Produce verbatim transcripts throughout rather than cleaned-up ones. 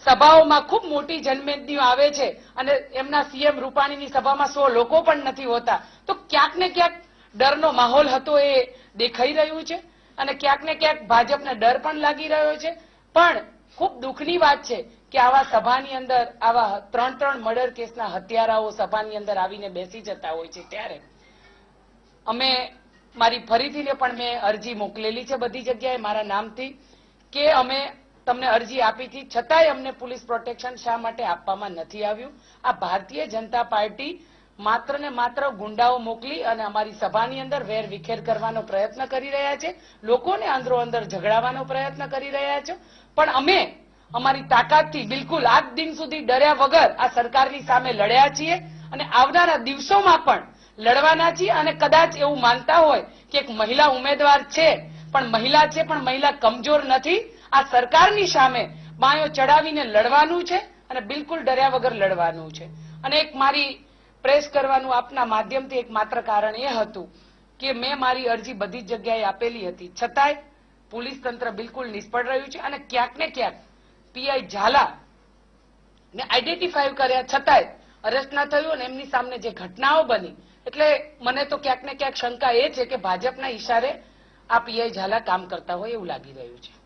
સભાઓમાં ખૂબ મોટી જનમેદનીઓ આવે છે અને એમના સીએમ રૂપાણીની સભામાં સો લોકો પણ નથી હોતા, તો ક્યાંક ને ક્યાંક ડરનો માહોલ હતો એ દેખાઈ રહ્યું છે અને ક્યાંક ને ક્યાંક ભાજપને ડર પણ લાગી રહ્યો છે. પણ ખૂબ દુઃખની વાત છે કે આવા સભાની અંદર આવા ત્રણ ત્રણ મર્ડર કેસના હત્યારાઓ સભાની અંદર આવીને બેસી જતા હોય છે. ત્યારે અમે મારી ફરીથી પણ મેં અરજી મોકલેલી છે બધી જગ્યાએ મારા નામથી કે અમે તમને અરજી આપી હતી, છતાંય અમને પોલીસ પ્રોટેક્શન શા માટે આપવામાં નથી આવ્યું. આ ભારતીય જનતા પાર્ટી માત્ર ને માત્ર ગુંડાઓ મોકલી અને અમારી સભાની અંદર વેર વિખેર કરવાનો પ્રયત્ન કરી રહ્યા છે, લોકોને અંદરો અંદર ઝઘડાવવાનો પ્રયત્ન કરી રહ્યા છે. પણ અમે અમારી તાકાતથી બિલકુલ આજ દિન સુધી ડર્યા વગર આ સરકારની સામે લડ્યા છીએ અને આવનારા દિવસોમાં પણ લડવાના છીએ. અને કદાચ એવું માનતા હોય કે એક મહિલા ઉમેદવાર છે પણ મહિલા છે પણ મહિલા કમજોર નથી, આ સરકારની સામે બાયો ચડાવીને લડવાનું છે અને બિલકુલ ડર્યા વગર લડવાનું છે. અને એક મારી પ્રેસ કરવાનું આપના માધ્યમથી એક માત્ર કારણ એ હતું કે મેં મારી અરજી બધી જ જગ્યાએ આપેલી હતી, છતાંય પોલીસ તંત્ર બિલકુલ નિષ્ફળ રહ્યું છે અને ક્યાંક ને ક્યાંક પીઆઈ ઝાલા ને આઈડેન્ટિફાઈ કર્યા છતાંય અરેસ્ટ ના થયું અને એમની સામે જે ઘટનાઓ બની, એટલે મને તો ક્યાંક ને ક્યાંક શંકા એ છે કે ભાજપના ઈશારે આ પીઆઈ ઝાલા કામ કરતા હોય એવું લાગી રહ્યું છે.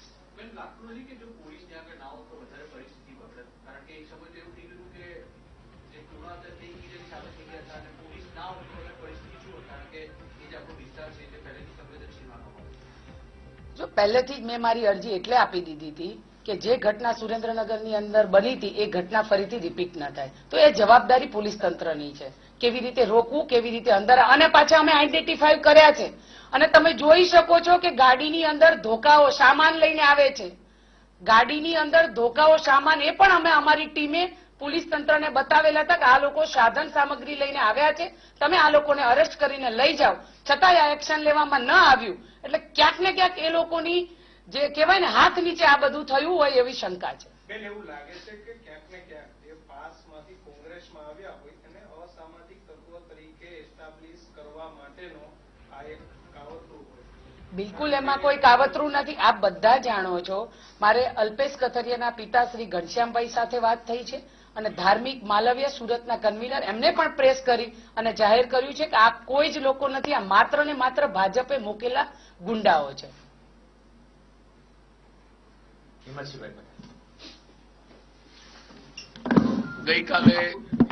જો પહેલેથી જ મેં મારી અરજી એટલે આપી દીધી હતી કે જે ઘટના સુરેન્દ્રનગરની અંદર બની હતી એ ઘટના ફરીથી રિપીટ ન થાય, તો એ જવાબદારી પોલીસ તંત્રની છે. કેવી રીતે રોકવું, કેવી રીતે અંદર, અને પાછા અમે આઈડેન્ટિફાઈ કર્યા છે. અને તમે જોઈ શકો છો કે ગાડીની અંદર ધોકાઓ સામાન લઈને આવે છે, ગાડીની અંદર ધોકાઓ સામાન એ પણ અમે અમારી ટીમે પોલીસ તંત્રને બતાવેલા હતા કે આ લોકો સાધન સામગ્રી લઈને આવ્યા છે, તમે આ લોકોને અરેસ્ટ કરીને લઈ જાઓ, છતાંય આ એક્શન લેવામાં ન આવ્યું. એટલે ક્યાંક ને ક્યાંક એ લોકોની જે કહેવાય ને હાથ નીચે આ બધું થયું હોય એવી શંકા છે. બેન, એવું લાગે છે કે ક્યાંક ને ક્યાંક એ પાસમાંથી કોંગ્રેસમાં આવ્યા હોય અને અસામાજિક તત્વ તરીકે એસ્ટાબ્લિશ કરવા માટેનો આ એક કાવતરું હોય. બિલકુલ એમાં કોઈ કાવતરું નથી, આપ બધા જાણો છો. મારે અલ્પેશ કથરિયાના પિતા શ્રી ઘનશ્યામભાઈ સાથે વાત થઈ છે અને ધાર્મિક માલવ્ય સુરતના કન્વીનર એમને પણ પ્રેસ કરી અને જાહેર કર્યું છે કે આ કોઈ જ લોકો નથી, આ માત્ર ને માત્ર ભાજપે મૂકેલા ગુંડાઓ છે. ગઈકાલે